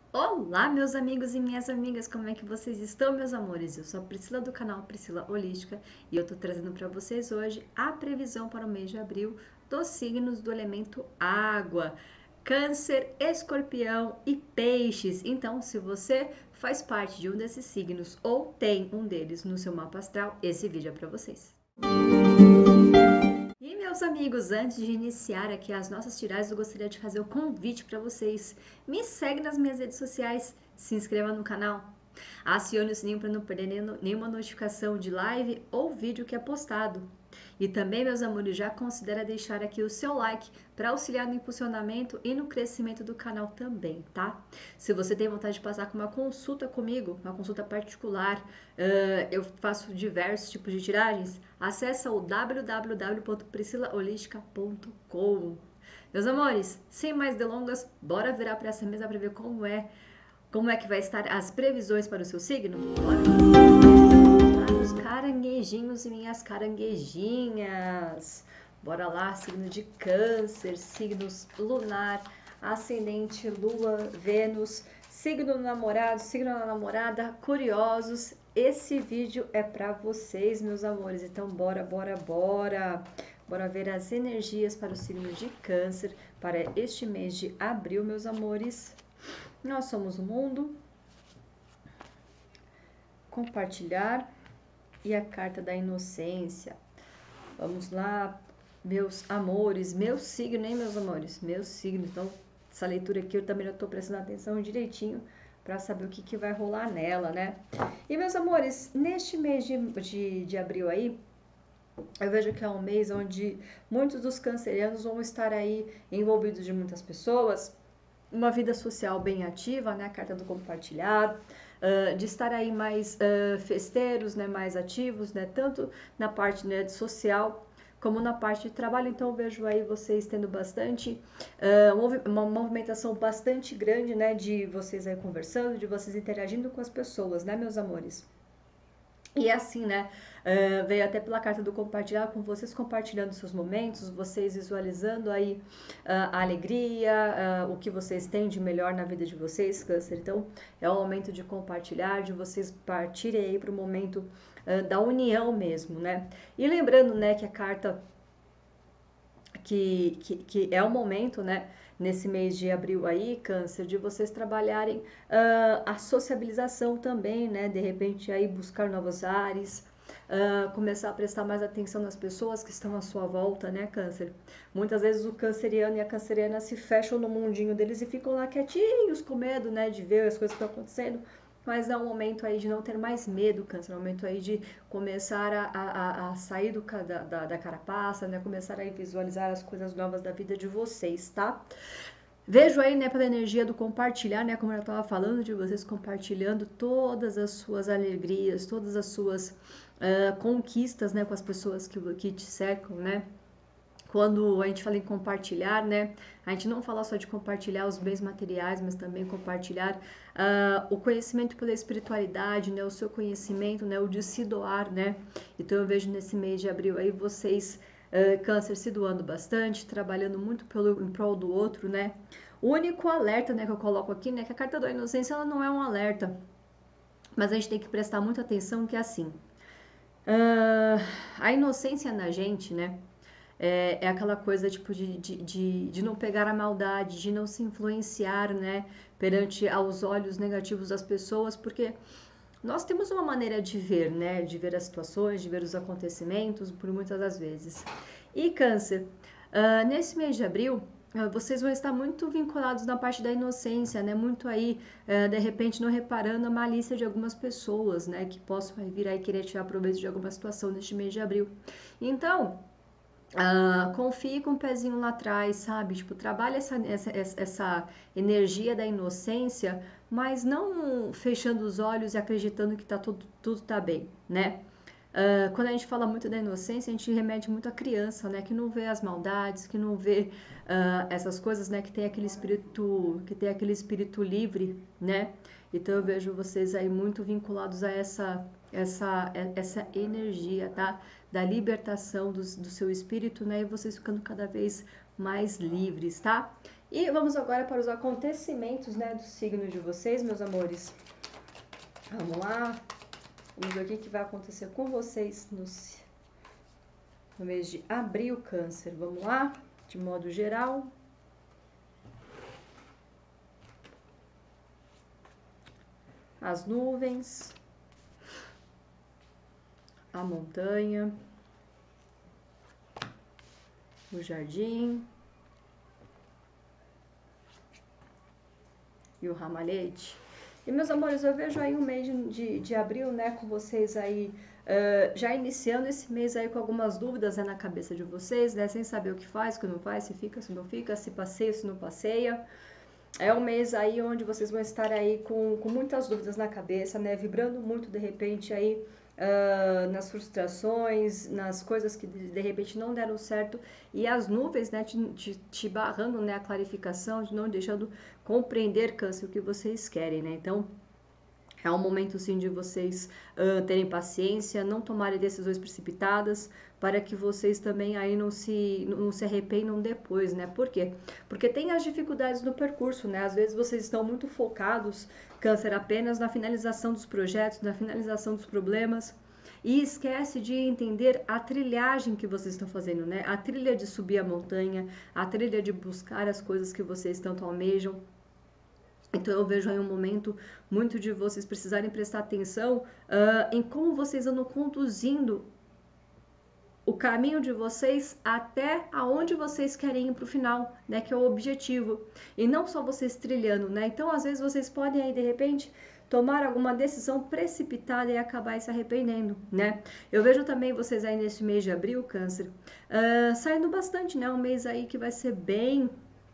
Olá, meus amigos e minhas amigas, como é que vocês estão, meus amores? Eu sou a Priscila do canal Priscila Holística e eu tô trazendo para vocês hoje a previsão para o mês de abril dos signos do elemento água, Câncer, Escorpião e Peixes. Então, se você faz parte de um desses signos ou tem um deles no seu mapa astral, esse vídeo é para vocês. E meus amigos, antes de iniciar aqui as nossas tiragens, eu gostaria de fazer o convite para vocês. Me segue nas minhas redes sociais, se inscreva no canal, acione o sininho para não perder nenhuma notificação de live ou vídeo que é postado. E também, meus amores, já considera deixar aqui o seu like para auxiliar no impulsionamento e no crescimento do canal também, tá? Se você tem vontade de passar com uma consulta comigo, uma consulta particular, eu faço diversos tipos de tiragens, acesse o www.priscilaholistica.com. Meus amores, sem mais delongas, bora virar para essa mesa para ver como é que vai estar as previsões para o seu signo? Bora! Os caranguejinhos e minhas caranguejinhas. Bora lá, signo de Câncer, signos lunar, ascendente Lua, Vênus, signo do namorado, signo da namorada, curiosos. Esse vídeo é para vocês, meus amores. Então bora, bora, bora. Bora ver as energias para o signo de Câncer para este mês de abril, meus amores. Nós somos o mundo. Compartilhar. E a carta da inocência. Vamos lá, meus amores, meu signo, hein, meus amores? Meu signo. Então, essa leitura aqui eu também estou prestando atenção direitinho para saber o que vai rolar nela, né? E, meus amores, neste mês de abril aí, eu vejo que é um mês onde muitos dos cancerianos vão estar aí envolvidos de muitas pessoas, uma vida social bem ativa, né? A carta do compartilhar, de estar aí mais festeiros, né? Mais ativos, né? Tanto na parte, né, de social como na parte de trabalho. Então eu vejo aí vocês tendo bastante, uma movimentação bastante grande, né? De vocês aí conversando, de vocês interagindo com as pessoas, né, meus amores? E assim, né, veio até pela carta do compartilhar, com vocês compartilhando seus momentos, vocês visualizando aí a alegria, o que vocês têm de melhor na vida de vocês, Câncer. Então, é o momento de compartilhar, de vocês partirem aí para o momento da união mesmo, né? E lembrando, né, que a carta que é o momento, né, nesse mês de abril aí, Câncer, de vocês trabalharem a sociabilização também, né, de repente aí buscar novos ares, começar a prestar mais atenção nas pessoas que estão à sua volta, né, Câncer? Muitas vezes o canceriano e a canceriana se fecham no mundinho deles e ficam lá quietinhos, com medo, né, de ver as coisas que estão acontecendo, mas é um momento aí de não ter mais medo, Câncer, é um momento aí de começar a sair da carapaça, né? Começar a visualizar as coisas novas da vida de vocês, tá? Vejo aí, né, pela energia do compartilhar, né, como eu estava falando, de vocês compartilhando todas as suas alegrias, todas as suas conquistas, né, com as pessoas que te cercam, né? Quando a gente fala em compartilhar, né? A gente não fala só de compartilhar os bens materiais, mas também compartilhar o conhecimento pela espiritualidade, né? O seu conhecimento, né? O de se doar, né? Então eu vejo nesse mês de abril aí vocês, Câncer, se doando bastante, trabalhando muito em prol do outro, né? O único alerta, né, que eu coloco aqui, né? Que a carta da inocência, ela não é um alerta, mas a gente tem que prestar muita atenção que é assim. A inocência na gente, né? É aquela coisa tipo de não pegar a maldade, de não se influenciar, né, perante aos olhos negativos das pessoas, porque nós temos uma maneira de ver, né, de ver as situações, de ver os acontecimentos, por muitas das vezes. E Câncer, nesse mês de abril, vocês vão estar muito vinculados na parte da inocência, né? Muito aí, de repente, não reparando a malícia de algumas pessoas, né? Que possam vir aí querer tirar proveito de alguma situação neste mês de abril. Então, confie com o pezinho lá atrás, sabe? Tipo, trabalha essa energia da inocência, mas não fechando os olhos e acreditando que tudo tá bem, né? Quando a gente fala muito da inocência, a gente remete muito à criança, né? Que não vê as maldades, que não vê essas coisas, né? Que tem aquele espírito livre, né? Então eu vejo vocês aí muito vinculados a essa energia, tá? Da libertação do seu espírito, né? E vocês ficando cada vez mais livres, tá? E vamos agora para os acontecimentos, né, do signo de vocês, meus amores. Vamos lá. Vamos ver o que vai acontecer com vocês no mês de abril, Câncer. Vamos lá, de modo geral. As nuvens, a montanha, o jardim e o ramalhete. E, meus amores, eu vejo aí um mês de abril, né, com vocês aí, já iniciando esse mês aí com algumas dúvidas, né, na cabeça de vocês, né, sem saber o que faz, o que não faz, se fica, se não fica, se passeia, se não passeia. É um mês aí onde vocês vão estar aí com muitas dúvidas na cabeça, né, vibrando muito, de repente, aí, nas frustrações, nas coisas que de repente não deram certo, e as nuvens, né, te barrando, né, a clarificação, de não deixando compreender, Câncer, o que vocês querem, né? Então, é um momento, sim, de vocês terem paciência, não tomarem decisões precipitadas, para que vocês também aí não se arrependam depois, né? Por quê? Porque tem as dificuldades no percurso, né? Às vezes vocês estão muito focados, Câncer, apenas na finalização dos projetos, na finalização dos problemas, e esquece de entender a trilhagem que vocês estão fazendo, né? A trilha de subir a montanha, a trilha de buscar as coisas que vocês tanto almejam. Então eu vejo aí um momento muito de vocês precisarem prestar atenção em como vocês andam conduzindo o caminho de vocês até aonde vocês querem ir para o final, né, que é o objetivo, e não só vocês trilhando, né? Então às vezes vocês podem aí de repente tomar alguma decisão precipitada e acabar se arrependendo, né? Eu vejo também vocês aí nesse mês de abril, Câncer, saindo bastante, né? Um mês aí que vai ser bem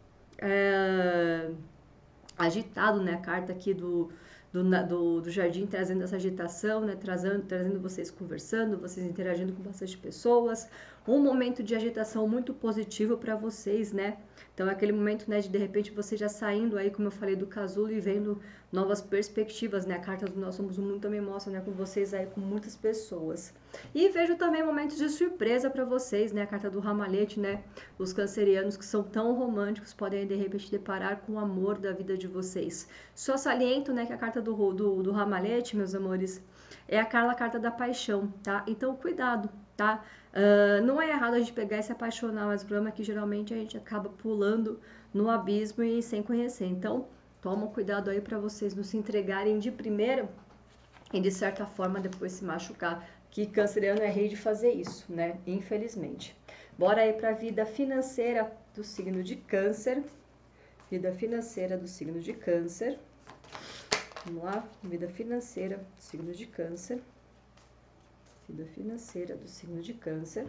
agitado, né? A carta aqui do jardim trazendo essa agitação, né? Trazendo vocês conversando, vocês interagindo com bastante pessoas. Um momento de agitação muito positivo para vocês, né? Então é aquele momento, né, de repente você já saindo aí, como eu falei, do casulo e vendo novas perspectivas, né? A carta do Nós Somos o Mundo também mostra, né, com vocês aí, com muitas pessoas. E vejo também momentos de surpresa para vocês, né? A carta do ramalhete, né? Os cancerianos que são tão românticos podem de repente deparar com o amor da vida de vocês. Só saliento, né, que a carta do ramalhete, meus amores, é aquela carta da paixão, tá? Então cuidado, tá? Não é errado a gente pegar e se apaixonar, mas o problema é que geralmente a gente acaba pulando no abismo e sem conhecer. Então, toma cuidado aí para vocês não se entregarem de primeira e de certa forma depois se machucar, que canceriano é rei de fazer isso, né? Infelizmente. Bora aí para a vida financeira do signo de Câncer. Vida financeira do signo de Câncer. Vamos lá, vida financeira do signo de Câncer. Vida financeira do signo de Câncer.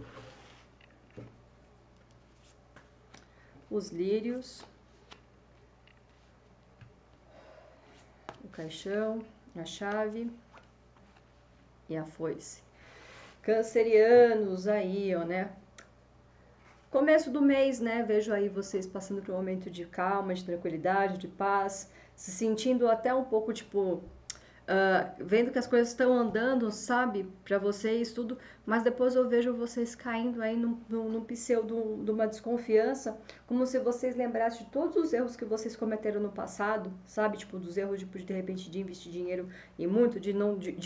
Os lírios. O caixão, a chave e a foice. Cancerianos aí, ó, né? Começo do mês, né? Vejo aí vocês passando por um momento de calma, de tranquilidade, de paz, se sentindo até um pouco, tipo, vendo que as coisas estão andando, sabe, para vocês, tudo, mas depois eu vejo vocês caindo aí num pseudo de uma desconfiança, como se vocês lembrassem de todos os erros que vocês cometeram no passado, sabe, tipo, dos erros de repente de investir dinheiro e muito, de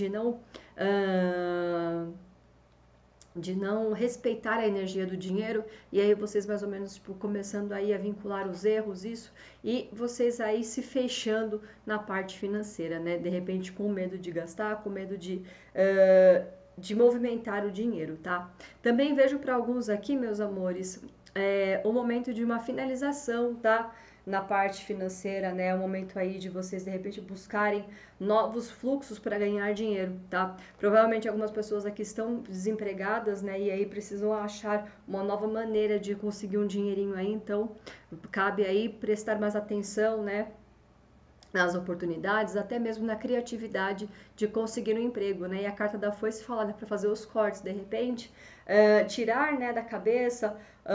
não respeitar a energia do dinheiro, e aí vocês mais ou menos tipo, começando aí a vincular os erros, isso, e vocês aí se fechando na parte financeira, né? De repente com medo de gastar, com medo de movimentar o dinheiro, tá? Também vejo para alguns aqui, meus amores, o momento de uma finalização, tá? Na parte financeira, né? É o momento aí de vocês, de repente, buscarem novos fluxos para ganhar dinheiro, tá? Provavelmente algumas pessoas aqui estão desempregadas, né? E aí precisam achar uma nova maneira de conseguir um dinheirinho aí, então cabe aí prestar mais atenção, né? Nas oportunidades, até mesmo na criatividade de conseguir um emprego, né? E a carta da foice fala, né, para fazer os cortes, de repente, tirar, né, da cabeça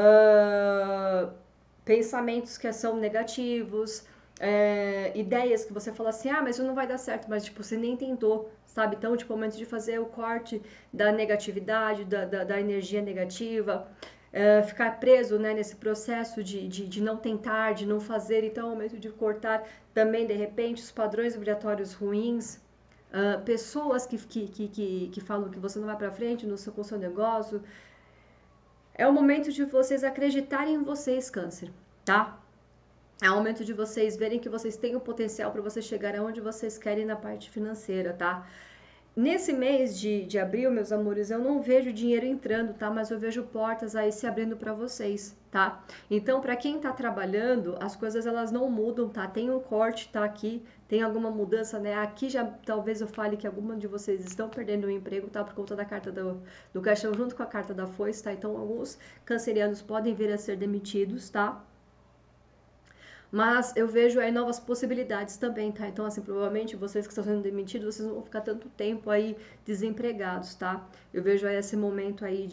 pensamentos que são negativos, ideias que você fala assim, mas isso não vai dar certo, mas tipo, você nem tentou, sabe? Então, tipo, o momento de fazer o corte da negatividade, da energia negativa, ficar preso, né, nesse processo de não tentar, de não fazer, então é o momento de cortar também, de repente, os padrões vibratórios ruins, pessoas que falam que você não vai para frente com o seu negócio. É o momento de vocês acreditarem em vocês, Câncer, tá? É o momento de vocês verem que vocês têm o potencial para vocês chegarem aonde vocês querem na parte financeira, tá? Nesse mês de abril, meus amores, eu não vejo dinheiro entrando, tá? Mas eu vejo portas aí se abrindo para vocês, tá? Então, para quem tá trabalhando, as coisas elas não mudam, tá? Tem um corte, tá? Aqui, tem alguma mudança, né? Aqui já talvez eu fale que alguma de vocês estão perdendo o emprego, tá? Por conta da carta do caixão junto com a carta da foice, tá? Então, alguns cancerianos podem vir a ser demitidos, tá? Mas eu vejo aí novas possibilidades também, tá? Então, assim, provavelmente vocês que estão sendo demitidos, vocês não vão ficar tanto tempo aí desempregados, tá? Eu vejo aí esse momento aí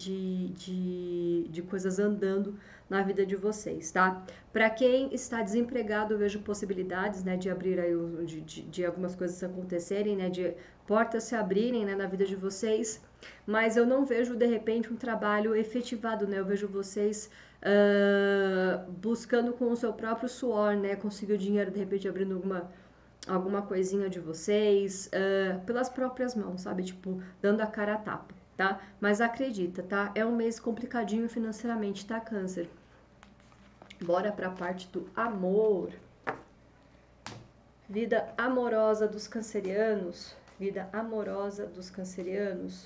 de coisas andando na vida de vocês, tá? Para quem está desempregado, eu vejo possibilidades, né, de abrir aí, de algumas coisas acontecerem, né, de portas se abrirem, né, na vida de vocês, mas eu não vejo, de repente, um trabalho efetivado, né? Eu vejo vocês buscando com o seu próprio suor, né? Conseguir o dinheiro, de repente, abrindo alguma coisinha de vocês, pelas próprias mãos, sabe? Tipo, dando a cara a tapa, tá? Mas acredita, tá? É um mês complicadinho financeiramente, tá, Câncer? Bora pra parte do amor. Vida amorosa dos cancerianos. Vida amorosa dos cancerianos.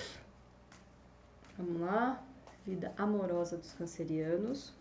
Vamos lá. Vida amorosa dos cancerianos.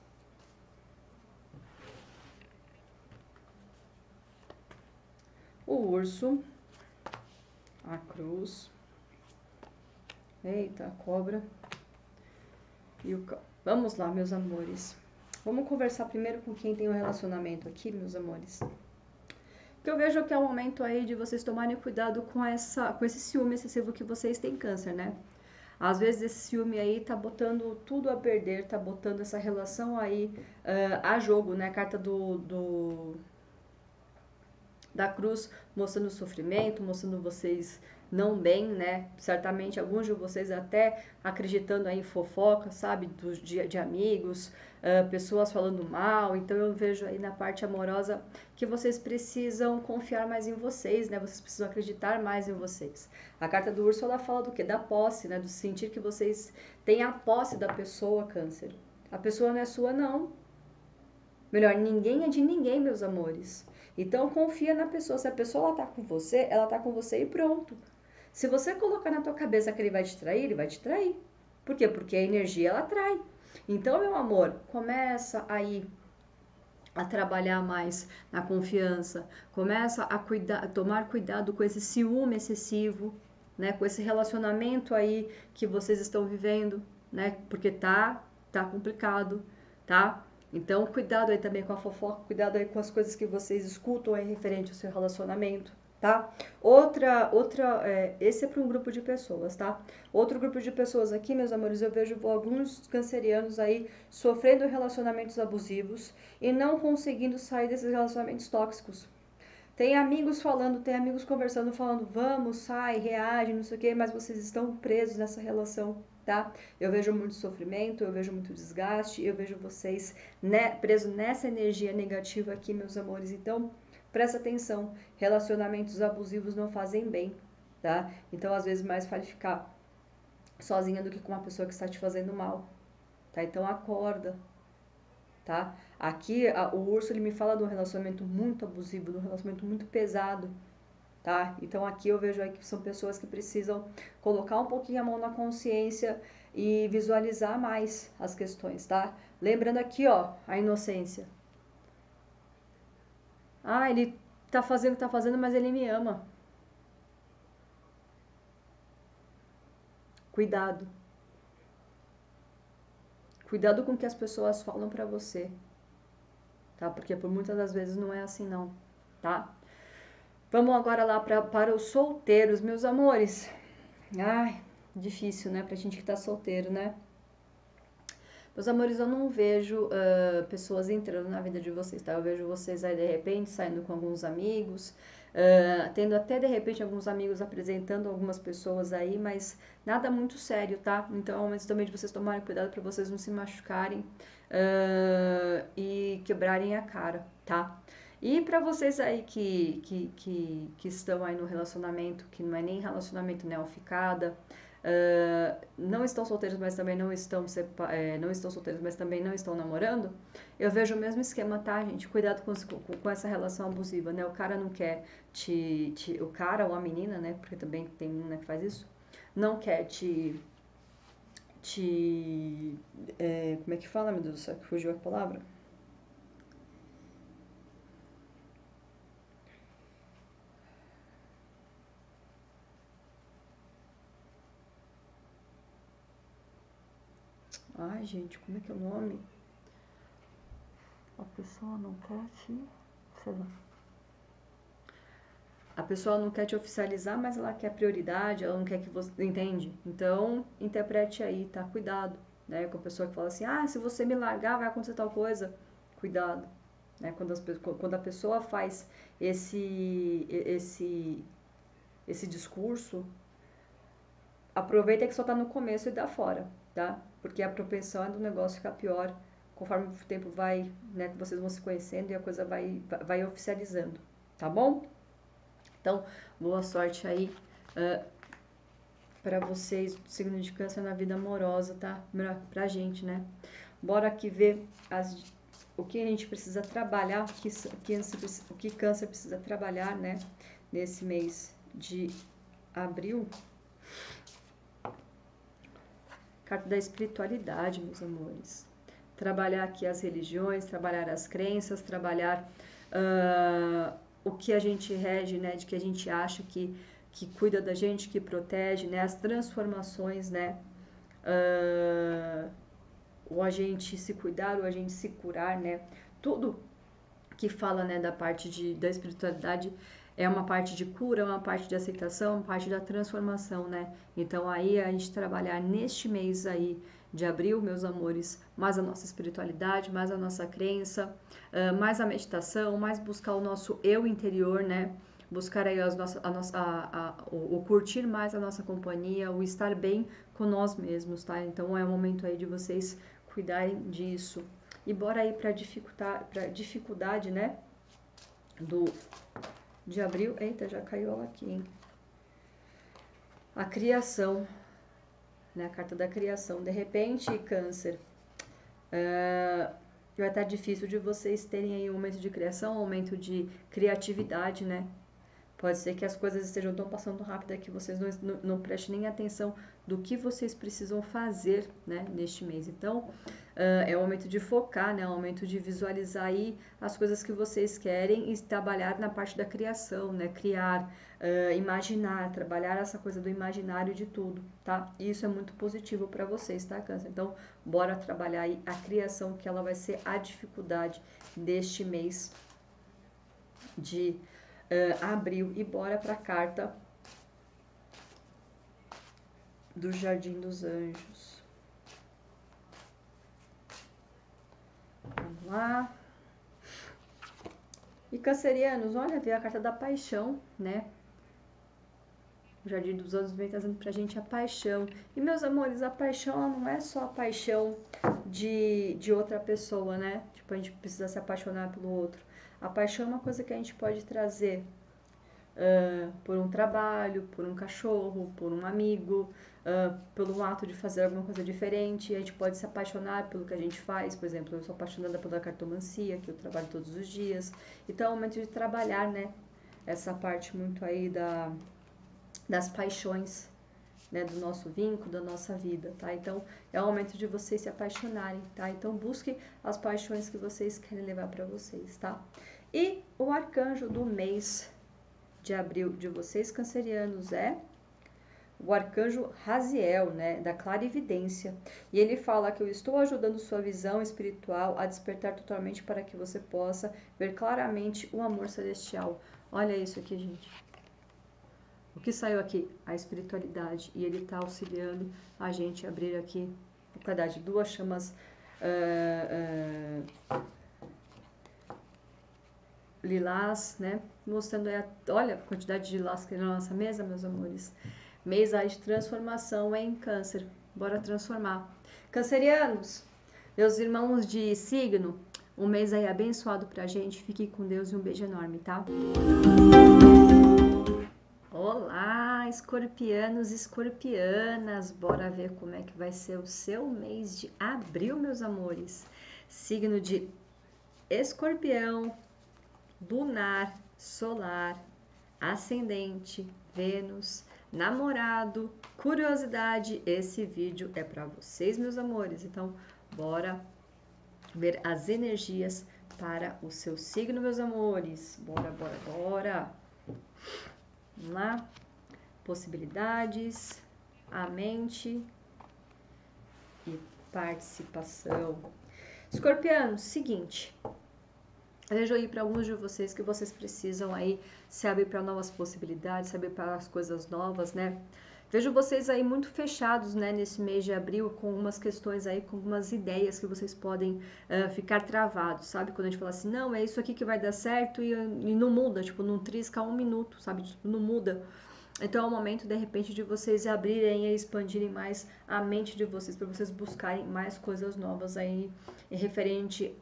O urso. A cruz. Eita, a cobra. E o cão. Vamos lá, meus amores. Vamos conversar primeiro com quem tem um relacionamento aqui, meus amores. Porque eu vejo que é o momento aí de vocês tomarem cuidado com esse ciúme excessivo que vocês têm, Câncer, né? Às vezes esse ciúme aí tá botando tudo a perder, tá botando essa relação aí a jogo, né? A carta da cruz mostrando sofrimento, mostrando vocês não bem, né? Certamente alguns de vocês até acreditando aí em fofoca, sabe? De amigos, pessoas falando mal. Então eu vejo aí na parte amorosa que vocês precisam confiar mais em vocês, né? Vocês precisam acreditar mais em vocês. A carta do urso, ela fala do quê? Da posse, né? Do sentir que vocês têm a posse da pessoa, Câncer. A pessoa não é sua, não. Melhor, ninguém é de ninguém, meus amores. Então confia na pessoa. Se a pessoa ela tá com você e pronto. Se você colocar na tua cabeça que ele vai te trair, ele vai te trair. Por quê? Porque a energia ela atrai. Então, meu amor, começa aí a trabalhar mais na confiança, começa a tomar cuidado com esse ciúme excessivo, né? Com esse relacionamento aí que vocês estão vivendo, né? Porque tá complicado, tá? Então, cuidado aí também com a fofoca, cuidado aí com as coisas que vocês escutam aí referente ao seu relacionamento, tá? Esse é para um grupo de pessoas, tá? Outro grupo de pessoas aqui, meus amores, eu vejo alguns cancerianos aí sofrendo relacionamentos abusivos e não conseguindo sair desses relacionamentos tóxicos. Tem amigos falando, tem amigos conversando, falando, vamos, sai, reage, não sei o quê, mas vocês estão presos nessa relação, tá? Eu vejo muito sofrimento, eu vejo muito desgaste, eu vejo vocês, né, presos nessa energia negativa aqui, meus amores. Então, presta atenção, relacionamentos abusivos não fazem bem, tá? Então, às vezes, mais vale ficar sozinha do que com uma pessoa que está te fazendo mal, tá? Então, acorda, tá? Aqui, o urso, ele me fala de um relacionamento muito abusivo, de um relacionamento muito pesado, tá? Então, aqui eu vejo aí que são pessoas que precisam colocar um pouquinho a mão na consciência e visualizar mais as questões, tá? Lembrando aqui, ó, a inocência. Ah, ele tá fazendo, mas ele me ama. Cuidado. Cuidado com o que as pessoas falam pra você, tá? Porque por muitas das vezes não é assim não, tá? Vamos agora lá para os solteiros, meus amores. Ai, difícil, né? Pra gente que tá solteiro, né? Meus amores, eu não vejo pessoas entrando na vida de vocês, tá? Eu vejo vocês aí de repente saindo com alguns amigos, tendo até de repente alguns amigos apresentando algumas pessoas aí, mas nada muito sério, tá? Então é o momento também de vocês tomarem cuidado para vocês não se machucarem e quebrarem a cara, tá? E para vocês aí que estão aí no relacionamento, que não é nem relacionamento neoficada, não estão solteiros, mas também não estão solteiros, mas também não estão namorando, eu vejo o mesmo esquema, tá, gente? Cuidado com essa relação abusiva, né? O cara não quer o cara ou a menina, né? Porque também tem menina que faz isso, não quer como é que fala, meu Deus do céu, que fugiu a palavra? Ai, gente, como é que é o nome? A pessoa não quer sei lá. A pessoa não quer te oficializar, mas ela quer prioridade, ela não quer que você. Entende? Então, interprete aí, tá? Cuidado, né? Com a pessoa que fala assim: ah, se você me largar, vai acontecer tal coisa. Cuidado, né? Quando a pessoa faz esse discurso, aproveita que só tá no começo e dá fora, tá? Porque a propensão é do negócio ficar pior conforme o tempo vai, né? Que vocês vão se conhecendo e a coisa vai oficializando, tá bom? Então, boa sorte aí para vocês, signo de câncer na vida amorosa, tá? Pra gente, né? Bora aqui ver o que a gente precisa trabalhar, o que câncer precisa trabalhar, né? Nesse mês de abril. Carta da espiritualidade, meus amores. Trabalhar aqui as religiões, trabalhar as crenças, trabalhar o que a gente rege, né? De que a gente acha que cuida da gente, que protege, né? As transformações, né? O a gente se cuidar, o a gente se curar, né? Tudo que fala, né, da parte da espiritualidade é uma parte de cura, uma parte de aceitação, uma parte da transformação, né? Então aí a gente trabalhar neste mês aí de abril, meus amores, mais a nossa espiritualidade, mais a nossa crença, mais a meditação, mais buscar o nosso eu interior, né? Buscar aí o curtir mais a nossa companhia, o estar bem com nós mesmos, tá? Então é o momento aí de vocês cuidarem disso. E bora aí para dificuldade, né? De abril. Eita, já caiu ela aqui, hein? A criação, né? A carta da criação. De repente, câncer. Vai estar difícil de vocês terem aí um momento de criação, um momento de criatividade, né? Pode ser que as coisas estejam tão passando rápido que vocês não prestem nem atenção do que vocês precisam fazer, né, neste mês. Então, é o momento de focar, né, é o momento de visualizar aí as coisas que vocês querem e trabalhar na parte da criação, né, criar, imaginar, trabalhar essa coisa do imaginário de tudo, tá? E isso é muito positivo para vocês, tá, Câncer? Então, bora trabalhar aí a criação, que ela vai ser a dificuldade deste mês de abril. E bora para a carta do Jardim dos Anjos. Vamos lá. E cancerianos, olha, veio a carta da paixão, né? O Jardim dos Anjos vem trazendo pra gente a paixão. E, meus amores, a paixão ela não é só a paixão de outra pessoa, né? Tipo, a gente precisa se apaixonar pelo outro. A paixão é uma coisa que a gente pode trazer por um trabalho, por um cachorro, por um amigo, pelo ato de fazer alguma coisa diferente. A gente pode se apaixonar pelo que a gente faz. Por exemplo, eu sou apaixonada pela cartomancia, que eu trabalho todos os dias. Então é o momento de trabalhar, né? Essa parte muito aí das paixões, né, do nosso vínculo, da nossa vida, tá? Então, é o momento de vocês se apaixonarem, tá? Então, busque as paixões que vocês querem levar para vocês, tá? E o arcanjo do mês de abril de vocês, cancerianos, é o arcanjo Raziel, né, da clarividência. E ele fala que eu estou ajudando sua visão espiritual a despertar totalmente para que você possa ver claramente o amor celestial. Olha isso aqui, gente. O que saiu aqui? A espiritualidade. E ele está auxiliando a gente a abrir aqui, por causa de duas chamas lilás, né? Mostrando aí, olha a quantidade de lilás que tem na nossa mesa, meus amores. Mês aí de transformação em câncer. Bora transformar. Cancerianos, meus irmãos de signo, um mês aí abençoado pra gente. Fique com Deus e um beijo enorme, tá? Olá, escorpianos e escorpianas. Bora ver como é que vai ser o seu mês de abril, meus amores. Signo de Escorpião, lunar, solar, ascendente, Vênus, namorado, curiosidade. Esse vídeo é para vocês, meus amores. Então, bora ver as energias para o seu signo, meus amores. Bora, bora, bora. Vamos lá. Possibilidades, a mente e participação. Escorpiano, seguinte. Vejo aí para alguns de vocês que vocês precisam aí se abrir para novas possibilidades, se abrir para as coisas novas, né? Vejo vocês aí muito fechados, né, nesse mês de abril, com algumas questões aí, com algumas ideias que vocês podem ficar travados, sabe? Quando a gente fala assim, não, é isso aqui que vai dar certo e não muda, tipo, não trisca um minuto, sabe? Tipo, não muda. Então é o momento, de repente, de vocês abrirem e expandirem mais a mente de vocês, para vocês buscarem mais coisas novas aí, referente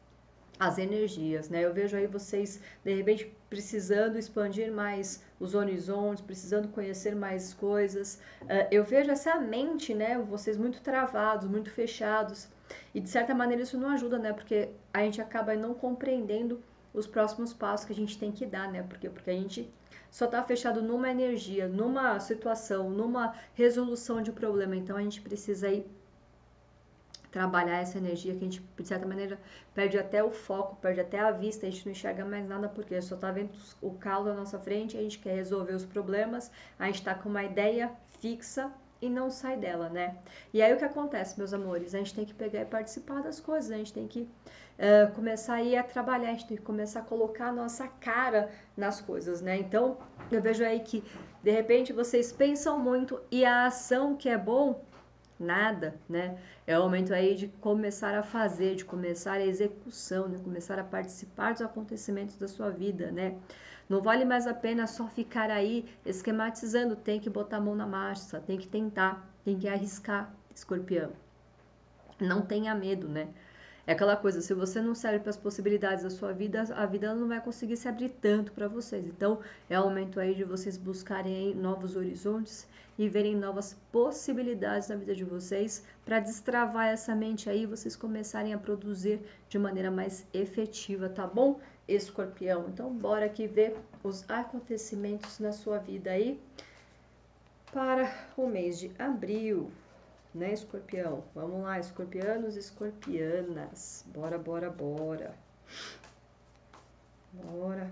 as energias, né? Eu vejo aí vocês, de repente, precisando expandir mais os horizontes, precisando conhecer mais coisas. Eu vejo essa mente, né? Vocês muito travados, muito fechados. E, de certa maneira, isso não ajuda, né? Porque a gente acaba não compreendendo os próximos passos que a gente tem que dar, né? Porque a gente só tá fechado numa energia, numa situação, numa resolução de problema. Então, a gente precisa aí trabalhar essa energia que a gente, de certa maneira, perde até o foco, perde até a vista, a gente não enxerga mais nada porque só tá vendo o caos à nossa frente, a gente quer resolver os problemas, a gente tá com uma ideia fixa e não sai dela, né? E aí o que acontece, meus amores? A gente tem que pegar e participar das coisas, a gente tem que começar aí a trabalhar, a gente tem que começar a colocar a nossa cara nas coisas, né? Então, eu vejo aí que, de repente, vocês pensam muito e a ação que é bom, nada, né? É o momento aí de começar a fazer, de começar a execução, né? Começar a participar dos acontecimentos da sua vida, né? Não vale mais a pena só ficar aí esquematizando, tem que botar a mão na massa, tem que tentar, tem que arriscar, escorpião. Não tenha medo, né? É aquela coisa, se você não serve para as possibilidades da sua vida, a vida não vai conseguir se abrir tanto para vocês. Então, é o momento aí de vocês buscarem novos horizontes e verem novas possibilidades na vida de vocês para destravar essa mente aí e vocês começarem a produzir de maneira mais efetiva, tá bom, escorpião? Então, bora aqui ver os acontecimentos na sua vida aí para o mês de abril. Né, escorpião? Vamos lá, escorpianos e escorpianas. Bora, bora, bora. Bora.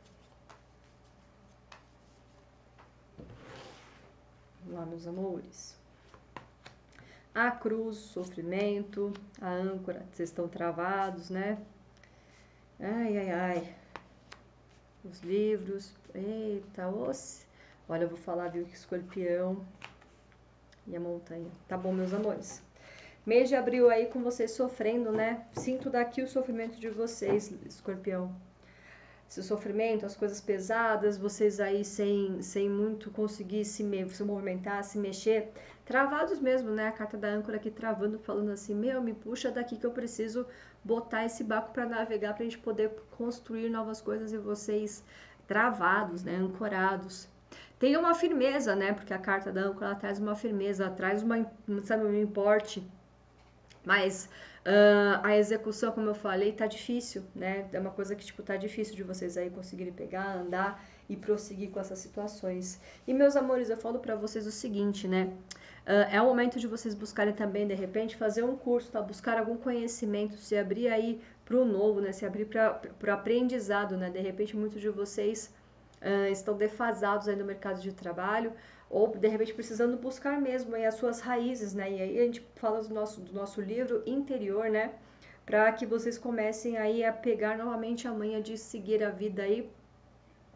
Vamos lá, meus amores. A cruz, sofrimento. A âncora, vocês estão travados, né? Ai, ai, ai. Os livros. Eita, osse. Olha, eu vou falar, viu, que escorpião e a montanha. Tá bom, meus amores? Mês de abril aí com vocês sofrendo, né? Sinto daqui o sofrimento de vocês, escorpião. Esse sofrimento, as coisas pesadas, vocês aí sem muito conseguir se movimentar, se mexer. Travados mesmo, né? A carta da âncora aqui travando, falando assim, meu, me puxa daqui que eu preciso botar esse barco para navegar, pra gente poder construir novas coisas e vocês travados, né? Ancorados. Tem uma firmeza, né? Porque a carta da âncora ela traz uma firmeza, traz sabe, um importe. Mas a execução, como eu falei, tá difícil, né? É uma coisa que, tipo, tá difícil de vocês aí conseguirem pegar, andar e prosseguir com essas situações. E, meus amores, eu falo pra vocês o seguinte, né? É o momento de vocês buscarem também, de repente, fazer um curso, tá? Buscar algum conhecimento, se abrir aí pro novo, né? Se abrir pro aprendizado, né? De repente, muitos de vocês estão defasados aí no mercado de trabalho, ou de repente precisando buscar mesmo aí as suas raízes, né? E aí a gente fala do nosso livro interior, né? Para que vocês comecem aí a pegar novamente a manha de seguir a vida aí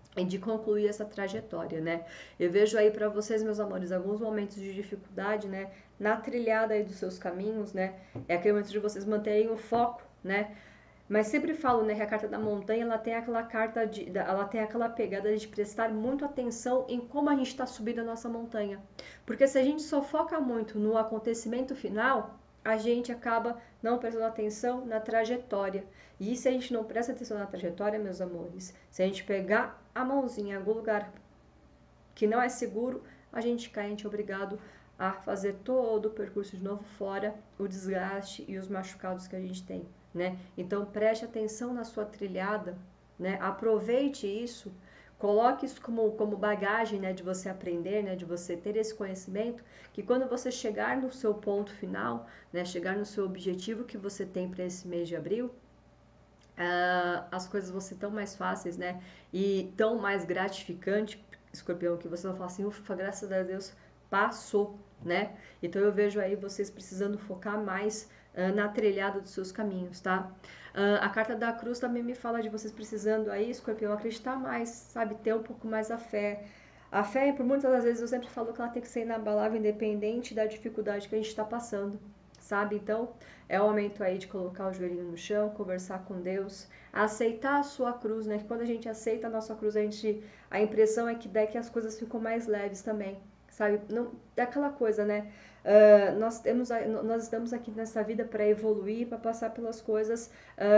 e de concluir essa trajetória, né? Eu vejo aí para vocês, meus amores, alguns momentos de dificuldade, né? Na trilhada aí dos seus caminhos, né? É aquele momento de vocês manterem o foco, né? Mas sempre falo, né, que a carta da montanha, ela tem aquela ela tem aquela pegada de prestar muito atenção em como a gente está subindo a nossa montanha. Porque se a gente só foca muito no acontecimento final, a gente acaba não prestando atenção na trajetória. E se a gente não presta atenção na trajetória, meus amores, se a gente pegar a mãozinha em algum lugar que não é seguro, a gente cai, a gente é obrigado a fazer todo o percurso de novo, fora o desgaste e os machucados que a gente tem, né? Então preste atenção na sua trilhada, né? Aproveite isso, coloque isso como bagagem, né, de você aprender, né, de você ter esse conhecimento, que quando você chegar no seu ponto final, né, chegar no seu objetivo que você tem para esse mês de abril, as coisas vão ser tão mais fáceis, né? E tão mais gratificante, Escorpião, que você vai falar assim, ufa, graças a Deus, passou, né? Então eu vejo aí vocês precisando focar mais na trilhada dos seus caminhos, tá? A carta da cruz também me fala de vocês precisando aí, Escorpião, acreditar mais, sabe? Ter um pouco mais a fé. A fé, por muitas das vezes, eu sempre falo que ela tem que ser inabalável, independente da dificuldade que a gente está passando, sabe? Então, é o momento aí de colocar o joelhinho no chão, conversar com Deus, aceitar a sua cruz, né? Que quando a gente aceita a nossa cruz, a impressão é que daí que as coisas ficam mais leves também, sabe? Não, é aquela coisa, né? Nós estamos aqui nessa vida para evoluir, para passar pelas coisas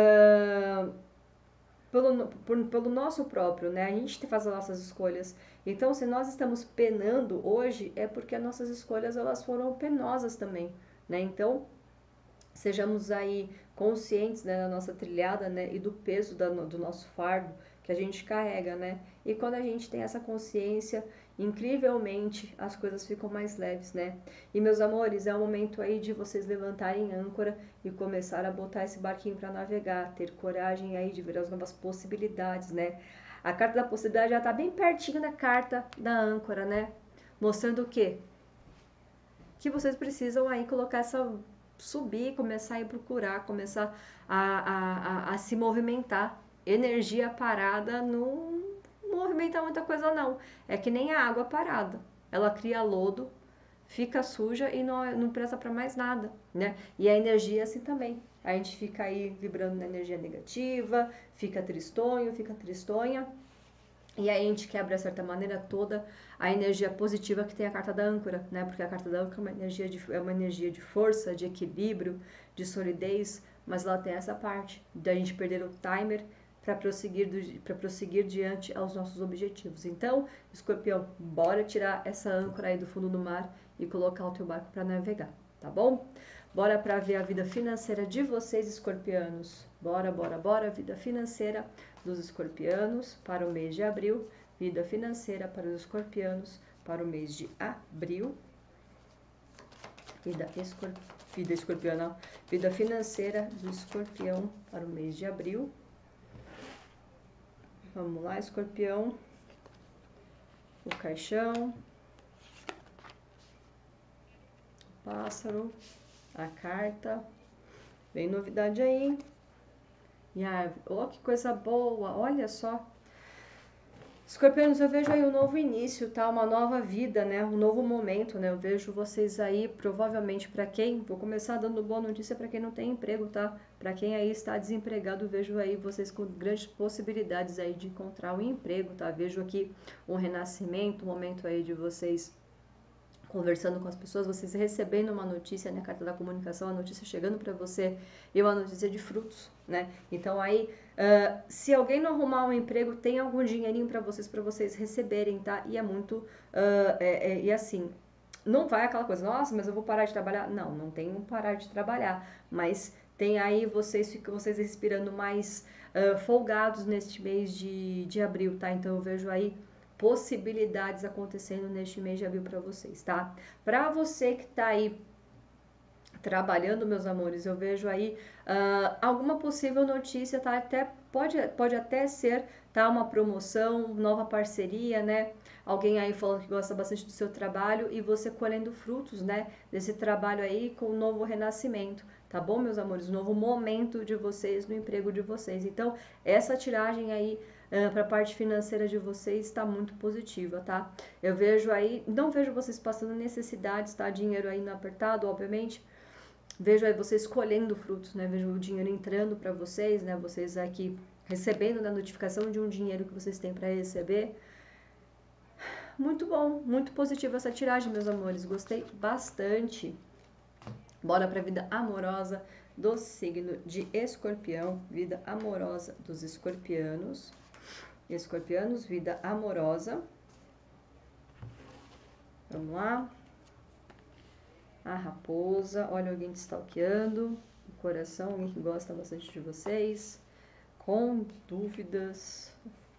pelo nosso próprio, né? A gente faz as nossas escolhas. Então, se nós estamos penando hoje, é porque as nossas escolhas elas foram penosas também, né? Então, sejamos aí conscientes, né, da nossa trilhada, né, e do peso do nosso fardo que a gente carrega, né? E quando a gente tem essa consciência, incrivelmente as coisas ficam mais leves, né? E meus amores, é o momento aí de vocês levantarem âncora e começar a botar esse barquinho para navegar, ter coragem aí de ver as novas possibilidades, né? A carta da possibilidade já tá bem pertinho da carta da âncora, né? Mostrando o quê? Que vocês precisam aí colocar subir, começar a ir procurar, começar a se movimentar. Energia parada não movimenta muita coisa não. É que nem a água parada. Ela cria lodo, fica suja e não presta para mais nada, né? E a energia é assim também. A gente fica aí vibrando na energia negativa, fica tristonho, fica tristonha. E aí a gente quebra, de certa maneira, toda a energia positiva que tem a carta da âncora, né? Porque a carta da âncora é uma energia de força, de equilíbrio, de solidez, mas ela tem essa parte da gente perder o timer para prosseguir diante aos nossos objetivos. Então, Escorpião, bora tirar essa âncora aí do fundo do mar e colocar o teu barco para navegar, tá bom? Bora para ver a vida financeira de vocês, escorpianos. Bora, bora, bora, vida financeira dos escorpianos para o mês de abril. Vida financeira para os escorpianos para o mês de abril. Vida escorpiana. Vida financeira do escorpião para o mês de abril. Vamos lá, escorpião. O caixão. O pássaro. A carta. Vem novidade aí. E oh, que coisa boa, olha só. Escorpianos, eu vejo aí um novo início, tá? Uma nova vida, né? Um novo momento, né? Eu vejo vocês aí, provavelmente para quem... Vou começar dando boa notícia para quem não tem emprego, tá? Para quem aí está desempregado, eu vejo aí vocês com grandes possibilidades aí de encontrar um emprego, tá? Vejo aqui um renascimento, um momento aí de vocês conversando com as pessoas, vocês recebendo uma notícia, né, carta da comunicação, a notícia chegando para você e uma notícia de frutos, né? Então aí, se alguém não arrumar um emprego, tem algum dinheirinho para vocês receberem, tá? E é muito, e assim, não vai aquela coisa, nossa, mas eu vou parar de trabalhar. Não, não tem um parar de trabalhar, mas tem aí vocês respirando mais folgados neste mês de abril, tá? Então eu vejo aí possibilidades acontecendo neste mês de abril para vocês, tá? Para você que tá aí trabalhando, meus amores, eu vejo aí alguma possível notícia, tá? Pode até ser, tá? Uma promoção, nova parceria, né? Alguém aí falando que gosta bastante do seu trabalho e você colhendo frutos, né? Desse trabalho aí com um novo renascimento, tá bom, meus amores? Um novo momento de vocês no emprego de vocês. Então, essa tiragem aí para a parte financeira de vocês está muito positiva, tá? Eu vejo aí, não vejo vocês passando necessidades, tá? Dinheiro aí no apertado, obviamente. Vejo aí vocês colhendo frutos, né? Vejo o dinheiro entrando para vocês, né? Vocês aqui recebendo a notificação de um dinheiro que vocês têm para receber. Muito bom, muito positiva essa tiragem, meus amores. Gostei bastante. Bora para a vida amorosa do signo de Escorpião. Vida amorosa dos escorpianos. Escorpianos, vida amorosa. Vamos lá. A raposa. Olha alguém te stalkeando. O coração, alguém que gosta bastante de vocês. Com dúvidas.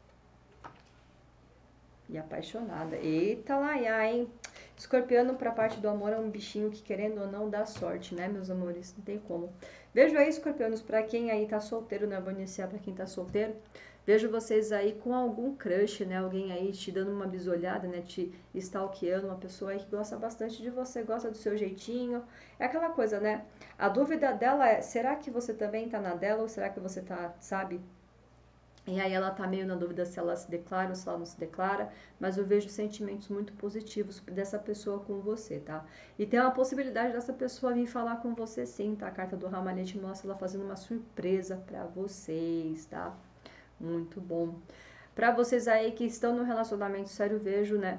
E apaixonada. Eita lá, hein? Escorpiano, pra parte do amor, é um bichinho que, querendo ou não, dá sorte, né, meus amores? Não tem como. Vejo aí, escorpianos, pra quem aí tá solteiro, né? Vou iniciar pra quem tá solteiro. Vejo vocês aí com algum crush, né? Alguém aí te dando uma bisolhada, né? Te stalkeando, uma pessoa aí que gosta bastante de você, gosta do seu jeitinho. É aquela coisa, né? A dúvida dela é, será que você também tá na dela ou será que você tá, sabe? E aí ela tá meio na dúvida se ela se declara ou se ela não se declara, mas eu vejo sentimentos muito positivos dessa pessoa com você, tá? E tem uma possibilidade dessa pessoa vir falar com você sim, tá? A carta do Ramalhete mostra ela fazendo uma surpresa pra vocês, tá? Muito bom. Pra vocês aí que estão no relacionamento sério, vejo, né?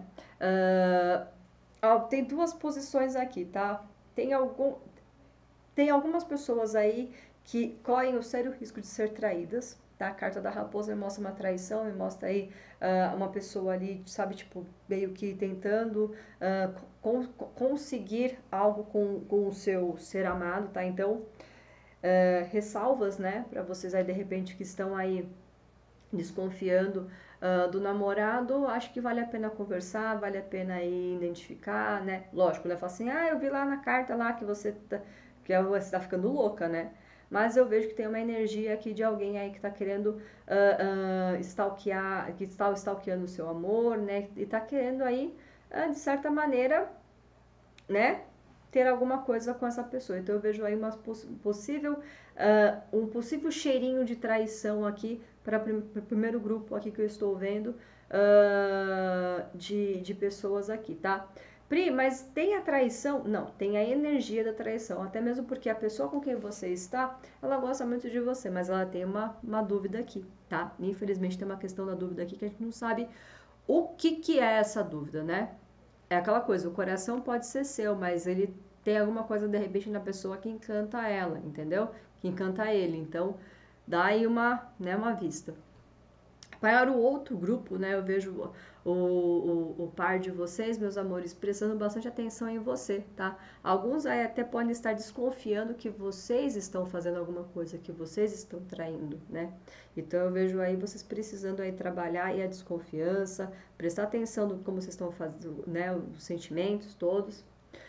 Tem duas posições aqui, tá? Tem algumas pessoas aí que correm o sério risco de ser traídas, tá? A carta da raposa me mostra uma traição, me mostra aí uma pessoa ali, sabe, tipo, meio que tentando conseguir algo com o seu ser amado, tá? Então, ressalvas, né, pra vocês aí, de repente, que estão aí desconfiando do namorado, acho que vale a pena conversar, vale a pena aí identificar, né? Lógico, né? Fala assim, eu vi lá na carta lá que você tá ficando louca, né? Mas eu vejo que tem uma energia aqui de alguém aí que tá querendo stalkear, que está stalkeando o seu amor, né? E tá querendo aí, de certa maneira, né? Ter alguma coisa com essa pessoa. Então eu vejo aí um possível cheirinho de traição aqui para o primeiro grupo aqui que eu estou vendo de pessoas aqui, tá? Pri, mas tem a traição? Não, tem a energia da traição, até mesmo porque a pessoa com quem você está, ela gosta muito de você, mas ela tem uma dúvida aqui, tá? Infelizmente tem uma questão da dúvida aqui que a gente não sabe o que é essa dúvida, né? É aquela coisa, o coração pode ser seu, mas ele tem alguma coisa de repente na pessoa que encanta ela, entendeu? Que encanta ele. Então, dá aí uma vista. Para o outro grupo, né, eu vejo o par de vocês, meus amores, prestando bastante atenção em você, tá? Alguns aí até podem estar desconfiando que vocês estão fazendo alguma coisa, que vocês estão traindo, né? Então eu vejo aí vocês precisando aí trabalhar aí a desconfiança, prestar atenção no como vocês estão fazendo, né, os sentimentos todos,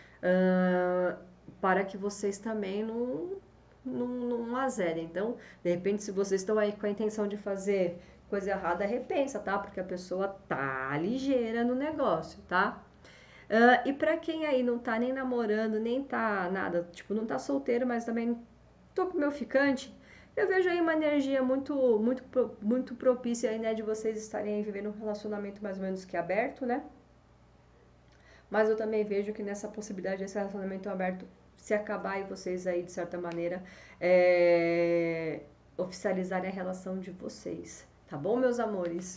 para que vocês também não azedem. Então, de repente, se vocês estão aí com a intenção de fazer coisa errada, repensa, tá? Porque a pessoa tá ligeira no negócio, tá? E pra quem aí não tá nem namorando, nem tá nada, tipo, não tá solteiro, mas também tô com meu ficante, eu vejo aí uma energia muito propícia aí, né, de vocês estarem aí vivendo um relacionamento mais ou menos que aberto, né? Mas eu também vejo que nessa possibilidade desse relacionamento aberto se acabar e vocês aí, de certa maneira, oficializarem a relação de vocês. Tá bom, meus amores?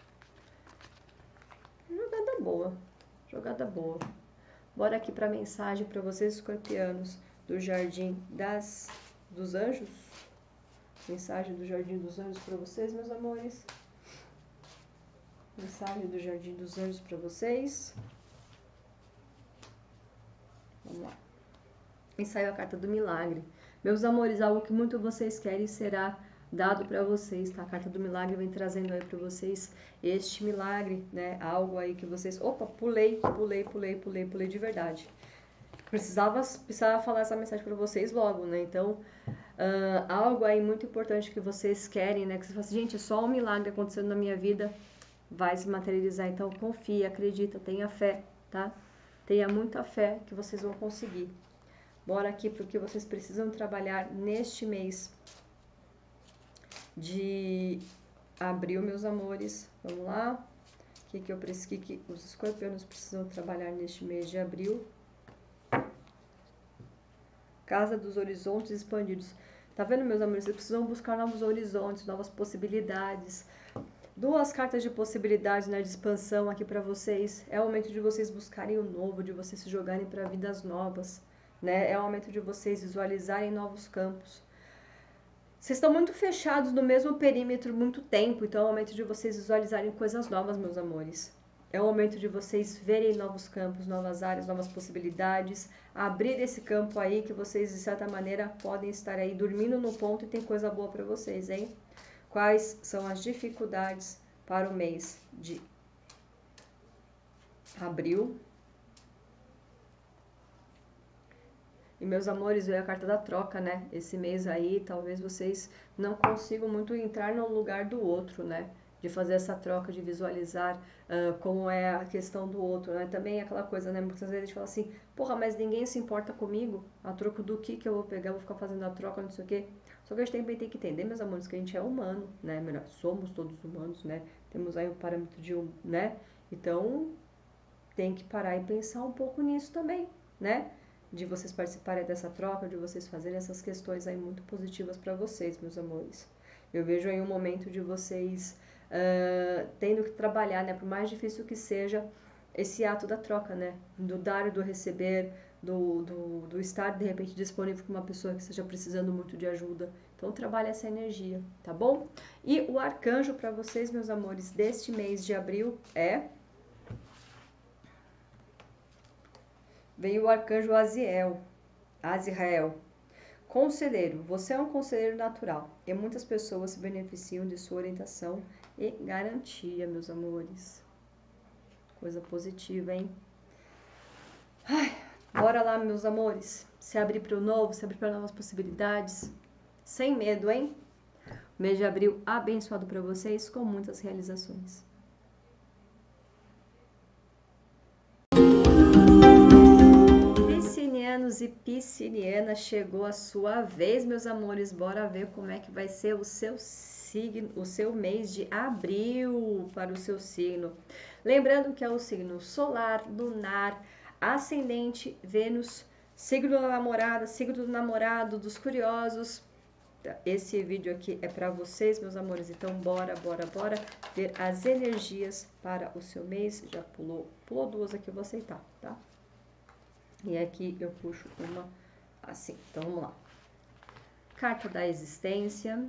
Jogada boa. Jogada boa. Bora aqui pra mensagem para vocês, escorpianos, do Jardim dos Anjos. Mensagem do Jardim dos Anjos para vocês, meus amores. Mensagem do Jardim dos Anjos para vocês. Vamos lá. E saiu a carta do milagre. Meus amores, algo que muito vocês querem será dado para vocês, tá? A carta do milagre vem trazendo aí para vocês este milagre, né? Algo aí que vocês... Opa, pulei de verdade. Precisava falar essa mensagem para vocês logo, né? Então, algo aí muito importante que vocês querem, né? Que vocês falam assim, gente, só um milagre acontecendo na minha vida vai se materializar. Então, confia, acredita, tenha fé, tá? Tenha muita fé que vocês vão conseguir. Bora aqui para o que vocês precisam trabalhar neste mês de abril, meus amores. Vamos lá. Que os escorpianos precisam trabalhar neste mês de abril? Casa dos horizontes expandidos. Tá vendo, meus amores? Vocês precisam buscar novos horizontes, novas possibilidades. Duas cartas de possibilidades, né, de expansão aqui para vocês. É o momento de vocês buscarem o novo, de vocês se jogarem para vidas novas, né? É o momento de vocês visualizarem novos campos. Vocês estão muito fechados no mesmo perímetro muito tempo, então é o momento de vocês visualizarem coisas novas, meus amores. É o momento de vocês verem novos campos, novas áreas, novas possibilidades, abrir esse campo aí que vocês, de certa maneira, podem estar aí dormindo no ponto e tem coisa boa para vocês, hein? Quais são as dificuldades para o mês de abril? E, meus amores, veio a carta da troca, né? Esse mês aí, talvez vocês não consigam muito entrar no lugar do outro, né? De fazer essa troca, de visualizar como é a questão do outro, né? Também é aquela coisa, né? Muitas vezes a gente fala assim, porra, mas ninguém se importa comigo, a troco do que eu vou pegar, eu vou ficar fazendo a troca, não sei o quê. Só que a gente também tem que entender, meus amores, que a gente é humano, né? Melhor, somos todos humanos, né? Temos aí um parâmetro de né? Então, tem que parar e pensar um pouco nisso também, né? De vocês participarem dessa troca, de vocês fazerem essas questões aí muito positivas para vocês, meus amores. Eu vejo aí um momento de vocês tendo que trabalhar, né? Por mais difícil que seja, esse ato da troca, né? Do dar e do receber, do estar, de repente, disponível para uma pessoa que esteja precisando muito de ajuda. Então, trabalhe essa energia, tá bom? E o arcanjo para vocês, meus amores, deste mês de abril é... Veio o arcanjo Aziel. Conselheiro, você é um conselheiro natural e muitas pessoas se beneficiam de sua orientação e garantia, meus amores. Coisa positiva, hein? Ai, bora lá, meus amores. Se abrir para o novo, se abrir para novas possibilidades. Sem medo, hein? Mês de abril abençoado para vocês com muitas realizações. Piscianianos e piscianianas, chegou a sua vez, meus amores. Bora ver como é que vai ser o seu signo, o seu mês de abril para o seu signo. Lembrando que é o signo solar, lunar, ascendente, Vênus, signo da namorada, signo do namorado, dos curiosos. Esse vídeo aqui é para vocês, meus amores. Então, bora ver as energias para o seu mês. Já pulou duas aqui, eu vou aceitar, tá? E aqui eu puxo uma assim. Então, vamos lá. Carta da existência.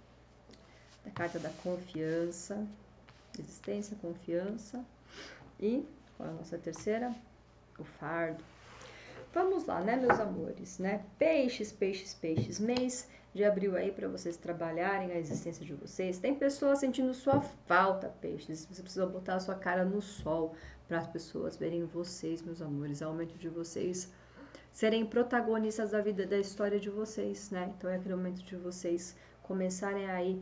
A carta da confiança. Existência, confiança. E qual é a nossa terceira? O fardo. Vamos lá, né, meus amores, né? Peixes, peixes, peixes. Mês de abril aí para vocês trabalharem a existência de vocês. Tem pessoas sentindo sua falta, peixes. Você precisa botar a sua cara no sol para as pessoas verem vocês, meus amores. É o momento de vocês serem protagonistas da vida, da história de vocês, né? Então é aquele momento de vocês começarem aí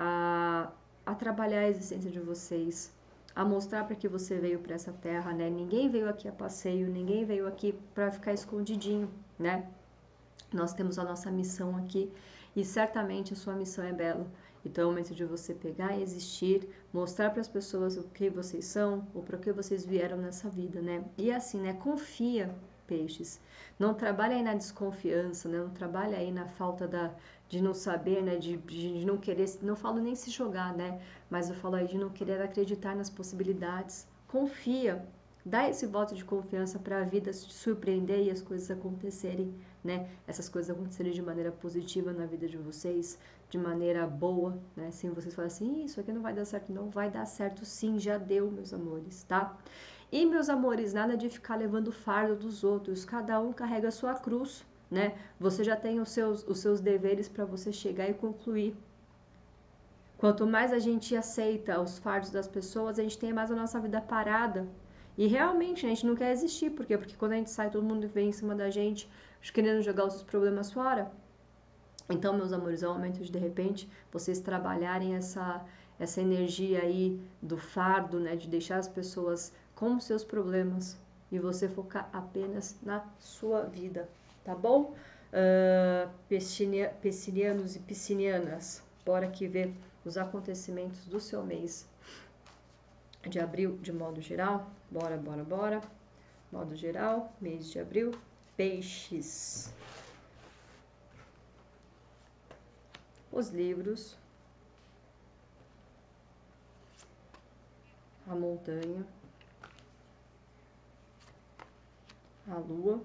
a trabalhar a existência de vocês, a mostrar para que você veio para essa terra, né? Ninguém veio aqui a passeio, ninguém veio aqui para ficar escondidinho, né? Nós temos a nossa missão aqui e certamente a sua missão é bela. Então é o momento de você pegar e existir, mostrar para as pessoas o que vocês são, ou para que vocês vieram nessa vida, né? E assim, né? Confia, peixes. Não trabalha aí na desconfiança, né? Não trabalha aí na falta de não saber, né? De não querer, não falo nem se jogar, né? Mas eu falo aí de não querer acreditar nas possibilidades. Confia. Dá esse voto de confiança para a vida se surpreender e as coisas acontecerem, né? Essas coisas acontecerem de maneira positiva na vida de vocês, de maneira boa, né? Sem vocês falarem assim, isso aqui não vai dar certo, não vai dar certo sim, já deu, meus amores, tá? E, meus amores, nada de ficar levando o fardo dos outros, cada um carrega a sua cruz, né? Você já tem os seus deveres para você chegar e concluir. Quanto mais a gente aceita os fardos das pessoas, a gente tem mais a nossa vida parada. E realmente a gente não quer existir, por quê? Porque quando a gente sai, todo mundo vem em cima da gente, querendo jogar os seus problemas fora. Então, meus amores, é o momento de repente, vocês trabalharem essa energia aí do fardo, né? De deixar as pessoas com os seus problemas e você focar apenas na sua vida, tá bom? Piscinianos e piscinianas, bora aqui ver os acontecimentos do seu mês de abril de modo geral. Bora, bora, bora. Modo geral, mês de abril, peixes. Os livros, a montanha, a lua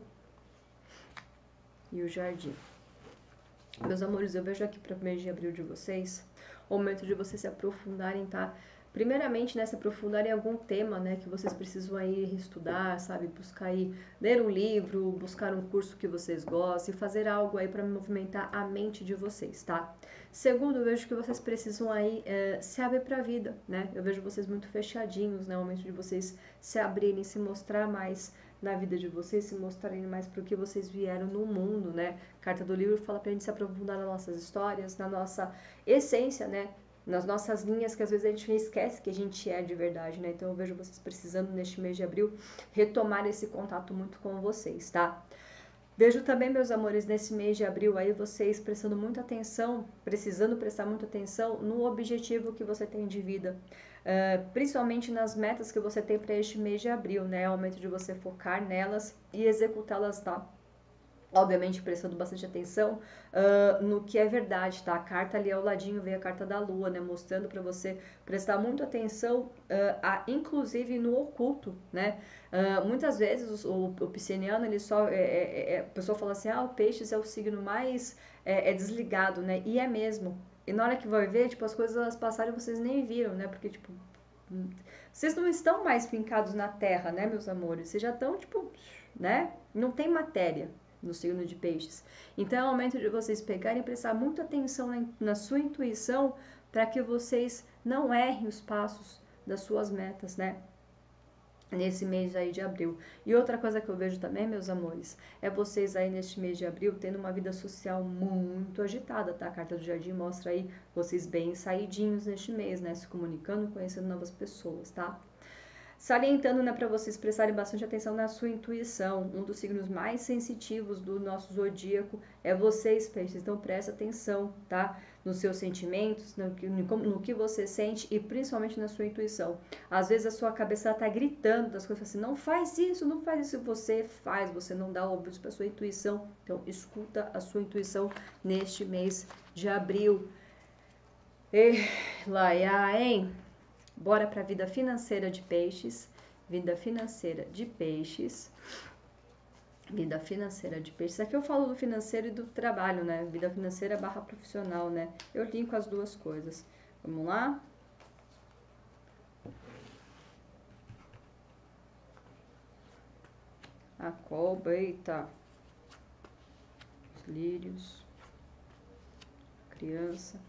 e o jardim. Meus amores, eu vejo aqui para o mês de abril de vocês, o momento de vocês se aprofundarem, tá? Primeiramente, né, se aprofundar em algum tema, né, que vocês precisam aí estudar, sabe, buscar aí, ler um livro, buscar um curso que vocês gostem, fazer algo aí para movimentar a mente de vocês, tá? Segundo, eu vejo que vocês precisam aí se abrir para a vida, né? Eu vejo vocês muito fechadinhos, né, o momento de vocês se abrirem, se mostrar mais na vida de vocês, se mostrarem mais para o que vocês vieram no mundo, né? Carta do livro fala pra gente se aprofundar nas nossas histórias, na nossa essência, né? Nas nossas linhas, que às vezes a gente esquece que a gente é de verdade, né? Então eu vejo vocês precisando, neste mês de abril, retomar esse contato muito com vocês, tá? Vejo também, meus amores, nesse mês de abril aí, vocês prestando muita atenção, precisando prestar muita atenção no objetivo que você tem de vida. Principalmente nas metas que você tem para este mês de abril, né? É o momento de você focar nelas e executá-las, tá? Obviamente prestando bastante atenção no que é verdade, tá? A carta ali ao ladinho veio a carta da lua, né? Mostrando para você prestar muito atenção, inclusive no oculto, né? Muitas vezes o piscianiano, ele só... a pessoa fala assim, o peixes é o signo mais desligado, né? E é mesmo. E na hora que vai ver, tipo, as coisas elas passaram e vocês nem viram, né? Porque, tipo, vocês não estão mais fincados na terra, né, meus amores? Vocês já estão, tipo, né? Não tem matéria no signo de peixes. Então é o momento de vocês pegarem e prestar muita atenção na sua intuição para que vocês não errem os passos das suas metas, né? Nesse mês aí de abril. E outra coisa que eu vejo também, meus amores, é vocês aí neste mês de abril tendo uma vida social muito agitada, tá? A carta do jardim mostra aí vocês bem saidinhos neste mês, né? Se comunicando, conhecendo novas pessoas, tá? Salientando, né, para vocês prestarem bastante atenção na sua intuição. Um dos signos mais sensitivos do nosso zodíaco é vocês, peixes. Então presta atenção, tá? Nos seus sentimentos, no que você sente e principalmente na sua intuição. Às vezes a sua cabeça tá gritando das coisas assim, não faz isso, não faz isso. Você faz, você não dá ouvidos para sua intuição. Então escuta a sua intuição neste mês de abril. Laia, hein? Bora para a vida financeira de peixes. Vida financeira de peixes. Vida financeira de peixes. Aqui eu falo do financeiro e do trabalho, né? Vida financeira barra profissional, né? Eu linko as duas coisas. Vamos lá? A cobra, eita. Os lírios. Criança.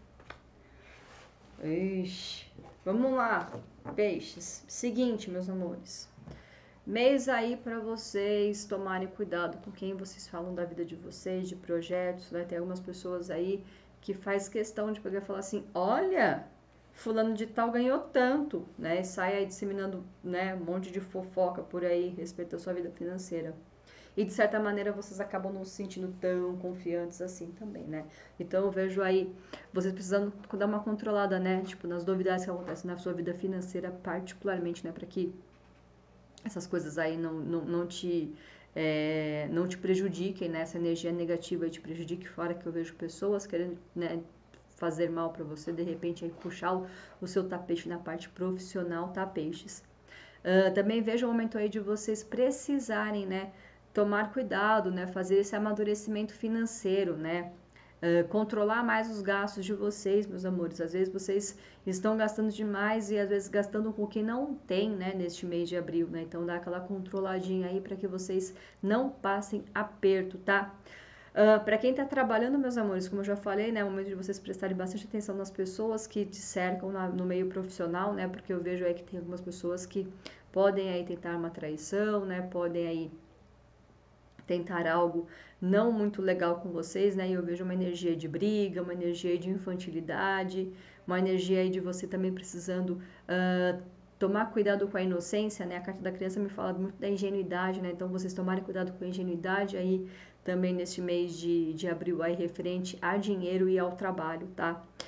Ixi. Vamos lá, peixes. Seguinte, meus amores. Mês aí para vocês tomarem cuidado com quem vocês falam da vida de vocês, de projetos. Vai ter algumas pessoas aí que faz questão de poder falar assim, olha, fulano de tal ganhou tanto, né? E sai aí disseminando, né, um monte de fofoca por aí respeito à sua vida financeira. E de certa maneira vocês acabam não se sentindo tão confiantes assim também, né? Então eu vejo aí vocês precisando dar uma controlada, né? Tipo, nas novidades que acontecem na sua vida financeira, particularmente, né? Para que essas coisas aí não te prejudiquem, né? Essa energia negativa aí te prejudique, fora que eu vejo pessoas querendo, né, fazer mal para você, de repente aí puxar o seu tapete na parte profissional, tá, peixes? Também vejo o momento aí de vocês precisarem, né? Tomar cuidado, né? Fazer esse amadurecimento financeiro, né? Controlar mais os gastos de vocês, meus amores. Às vezes vocês estão gastando demais e às vezes gastando com o que não tem, né? Neste mês de abril, né? Então dá aquela controladinha aí para que vocês não passem aperto, tá? Para quem está trabalhando, meus amores, como eu já falei, né? É o momento de vocês prestarem bastante atenção nas pessoas que te cercam no meio profissional, né? Porque eu vejo aí que tem algumas pessoas que podem aí tentar uma traição, né? Podem aí tentar algo não muito legal com vocês, né? E eu vejo uma energia de briga, uma energia de infantilidade, uma energia aí de você também precisando tomar cuidado com a inocência, né? A carta da criança me fala muito da ingenuidade, né? Então vocês tomarem cuidado com a ingenuidade aí também neste mês de abril aí referente a dinheiro e ao trabalho, tá?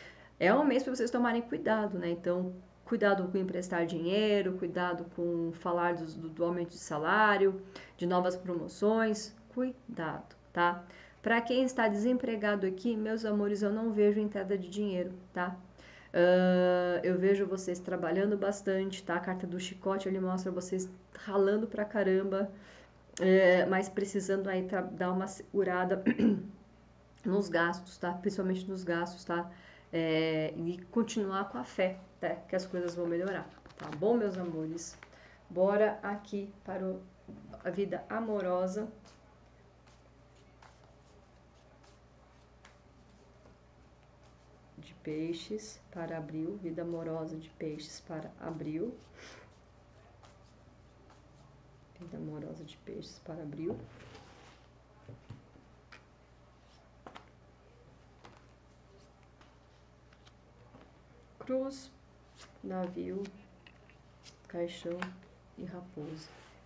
É um mês para vocês tomarem cuidado, né? Então, cuidado com emprestar dinheiro, cuidado com falar do aumento de salário, de novas promoções, cuidado, tá? Para quem está desempregado aqui, meus amores, eu não vejo entrada de dinheiro, tá? Eu vejo vocês trabalhando bastante, tá? A carta do chicote ele mostra vocês ralando pra caramba, mas precisando aí dar uma segurada nos gastos, tá? Principalmente nos gastos, tá? E continuar com a fé, tá? Que as coisas vão melhorar, tá bom, meus amores? Bora aqui para a vida amorosa. De peixes para abril, vida amorosa de peixes para abril. Vida amorosa de peixes para abril. Cruz, navio, caixão e raposa.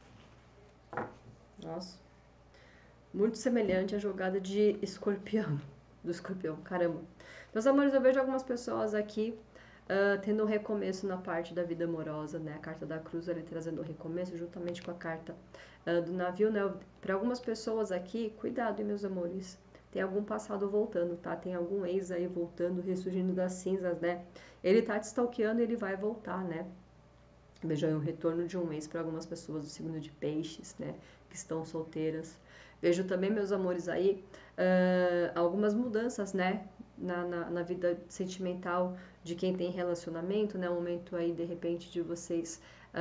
Nossa, muito semelhante à jogada de escorpião, do escorpião, caramba. Meus amores, eu vejo algumas pessoas aqui tendo um recomeço na parte da vida amorosa, né? A carta da cruz ali trazendo o recomeço, juntamente com a carta do navio, né? Para algumas pessoas aqui, cuidado, hein, meus amores. Tem algum passado voltando, tá? Tem algum ex aí voltando, ressurgindo das cinzas, né? Ele tá te stalkeando e ele vai voltar, né? Vejo aí um retorno de um ex para algumas pessoas do signo de peixes, né? Que estão solteiras. Vejo também, meus amores, aí algumas mudanças, né? Na vida sentimental de quem tem relacionamento, né? Um momento aí, de repente, de vocês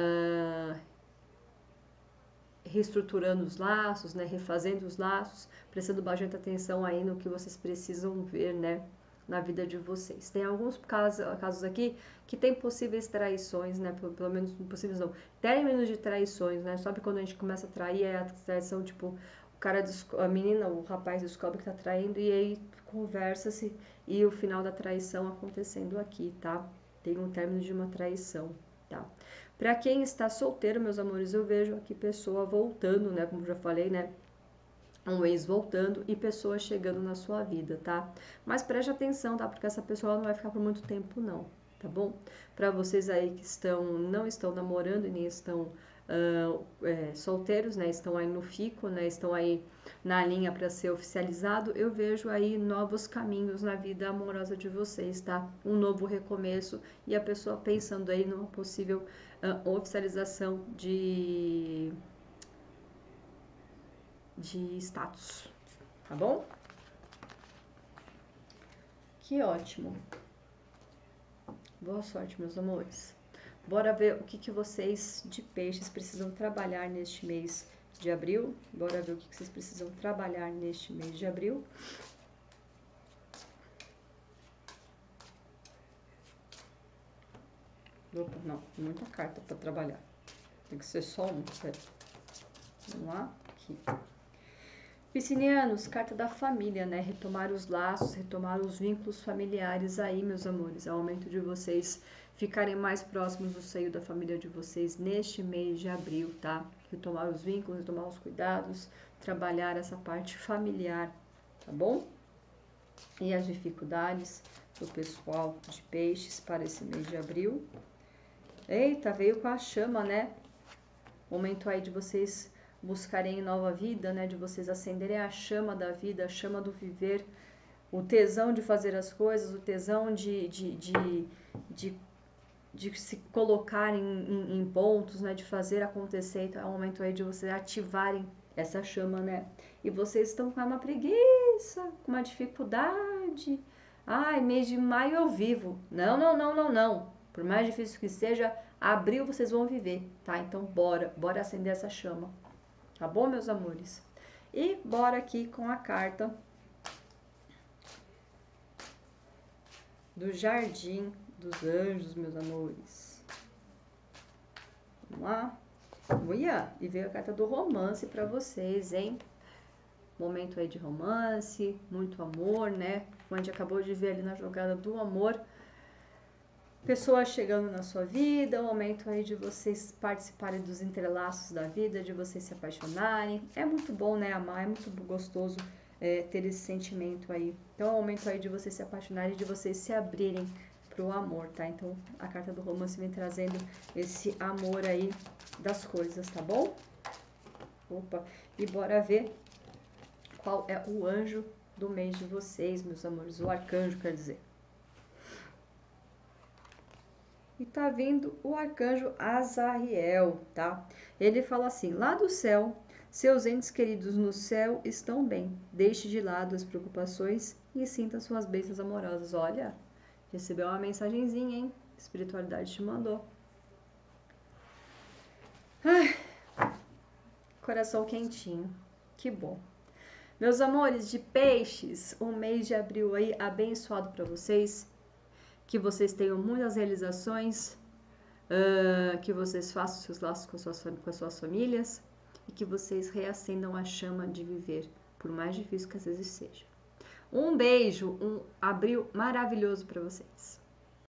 reestruturando os laços, né? Refazendo os laços, prestando bastante atenção aí no que vocês precisam ver, né? Na vida de vocês. Tem alguns casos aqui que tem possíveis traições, né? Pelo menos possíveis não, términos de traições, né? Sabe quando a gente começa a trair, é a traição, tipo, o cara, a menina, o rapaz descobre que tá traindo e aí conversa-se e o final da traição acontecendo aqui, tá? Tem um término de uma traição, tá? Pra quem está solteiro, meus amores, eu vejo aqui pessoa voltando, né? Como já falei, né? Um ex voltando e pessoas chegando na sua vida, tá? Mas preste atenção, tá? Porque essa pessoa não vai ficar por muito tempo, não, tá bom? Para vocês aí que não estão namorando e nem estão solteiros, né? Estão aí no fico, né? Estão aí na linha para ser oficializado, eu vejo aí novos caminhos na vida amorosa de vocês, tá? Um novo recomeço e a pessoa pensando aí numa possível oficialização de status, tá bom? Que ótimo. Boa sorte, meus amores. Bora ver o que vocês de peixes precisam trabalhar neste mês de abril. Bora ver o que vocês precisam trabalhar neste mês de abril. Opa, não, muita carta para trabalhar. Tem que ser só um, certo? Vamos lá, aqui. Piscinianos, carta da família, né? Retomar os laços, retomar os vínculos familiares aí, meus amores. É o momento de vocês ficarem mais próximos do seio da família de vocês neste mês de abril, tá? Retomar os vínculos, retomar os cuidados, trabalhar essa parte familiar, tá bom? E as dificuldades do pessoal de peixes para esse mês de abril. Eita, veio com a chama, né? Momento aí de vocês buscarem nova vida, né? De vocês acenderem a chama da vida, a chama do viver, o tesão de fazer as coisas, o tesão de se colocar em pontos, né? De fazer acontecer. Então é o momento aí de vocês ativarem essa chama, né? E vocês estão com uma preguiça, com uma dificuldade. Ai, mês de maio eu vivo. Não, não, não, não, não. Por mais difícil que seja, abril vocês vão viver, tá? Então bora acender essa chama. Tá bom, meus amores? E bora aqui com a carta do Jardim dos Anjos, meus amores. Vamos lá. Uia, e veio a carta do romance pra vocês, hein? Momento aí de romance, muito amor, né? Como a gente acabou de ver ali na jogada do amor. Pessoas chegando na sua vida, o momento aí de vocês participarem dos entrelaços da vida, de vocês se apaixonarem. É muito bom, né, amar, é muito gostoso ter esse sentimento aí. Então é o momento aí de vocês se apaixonarem, de vocês se abrirem pro amor, tá? Então a carta do romance vem trazendo esse amor aí das coisas, tá bom? Opa, e bora ver qual é o anjo do mês de vocês, meus amores, o arcanjo, quer dizer. E tá vindo o arcanjo Azariel, tá? Ele fala assim: lá do céu, seus entes queridos no céu estão bem. Deixe de lado as preocupações e sinta suas bênçãos amorosas. Olha, recebeu uma mensagenzinha, hein? Espiritualidade te mandou. Ai, coração quentinho. Que bom. Meus amores de peixes, um mês de abril aí abençoado para vocês. Que vocês tenham muitas realizações, que vocês façam seus laços com as suas famílias e que vocês reacendam a chama de viver, por mais difícil que às vezes seja. Um beijo, um abril maravilhoso para vocês.